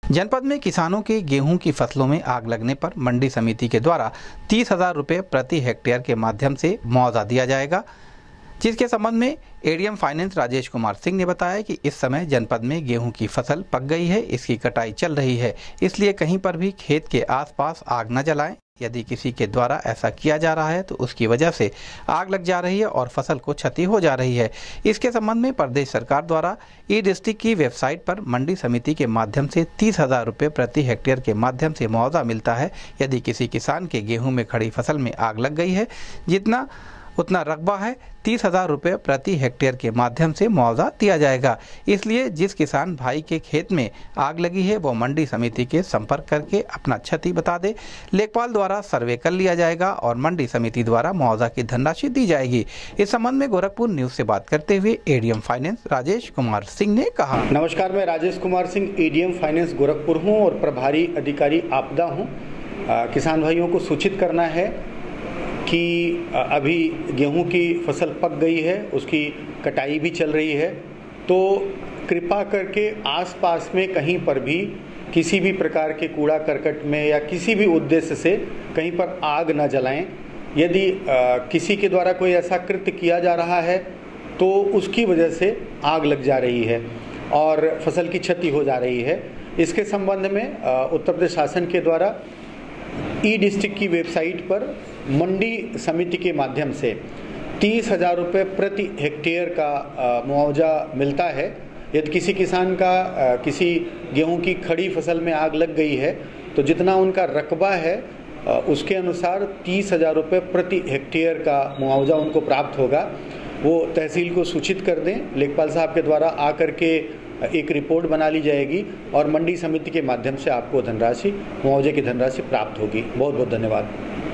जनपद में किसानों के गेहूं की फसलों में आग लगने पर मंडी समिति के द्वारा 30,000 रुपये प्रति हेक्टेयर के माध्यम से मुआवजा दिया जाएगा, जिसके संबंध में एडीएम फाइनेंस राजेश कुमार सिंह ने बताया कि इस समय जनपद में गेहूं की फसल पक गई है, इसकी कटाई चल रही है, इसलिए कहीं पर भी खेत के आसपास आग न जलाएं। यदि किसी के द्वारा ऐसा किया जा रहा है तो उसकी वजह से आग लग जा रही है और फसल को क्षति हो जा रही है। इसके संबंध में प्रदेश सरकार द्वारा ई डिस्ट्रिक्ट की वेबसाइट पर मंडी समिति के माध्यम से 30,000 रुपये प्रति हेक्टेयर के माध्यम से मुआवजा मिलता है। यदि किसी किसान के गेहूं में खड़ी फसल में आग लग गई है, जितना उतना रकबा है, 30,000 रुपये प्रति हेक्टेयर के माध्यम से मुआवजा दिया जाएगा। इसलिए जिस किसान भाई के खेत में आग लगी है वो मंडी समिति के संपर्क करके अपना क्षति बता दे। लेखपाल द्वारा सर्वे कर लिया जाएगा और मंडी समिति द्वारा मुआवजा की धनराशि दी जाएगी। इस संबंध में गोरखपुर न्यूज से बात करते हुए एडीएम फाइनेंस राजेश कुमार सिंह ने कहा। नमस्कार, मैं राजेश कुमार सिंह एडीएम फाइनेंस गोरखपुर हूँ और प्रभारी अधिकारी आपदा हूँ। किसान भाइयों को सूचित करना है कि अभी गेहूं की फसल पक गई है, उसकी कटाई भी चल रही है, तो कृपा करके आसपास में कहीं पर भी किसी भी प्रकार के कूड़ा करकट में या किसी भी उद्देश्य से कहीं पर आग न जलाएं। यदि किसी के द्वारा कोई ऐसा कृत्य किया जा रहा है तो उसकी वजह से आग लग जा रही है और फसल की क्षति हो जा रही है। इसके संबंध में उत्तर प्रदेश शासन के द्वारा ई डिस्ट्रिक्ट की वेबसाइट पर मंडी समिति के माध्यम से 30,000 रुपये प्रति हेक्टेयर का मुआवजा मिलता है। यदि किसी किसान का किसी गेहूं की खड़ी फसल में आग लग गई है तो जितना उनका रकबा है उसके अनुसार 30,000 रुपये प्रति हेक्टेयर का मुआवजा उनको प्राप्त होगा। वो तहसील को सूचित कर दें, लेखपाल साहब के द्वारा आकर के एक रिपोर्ट बना ली जाएगी और मंडी समिति के माध्यम से आपको धनराशि, मुआवजे की धनराशि प्राप्त होगी। बहुत बहुत धन्यवाद।